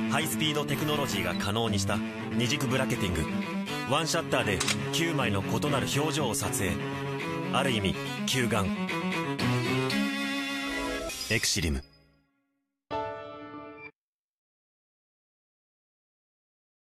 ハイスピードテクノロジーが可能にした二軸ブラケティング。ワンシャッターで9枚の異なる表情を撮影。ある意味、球眼。エクシリム。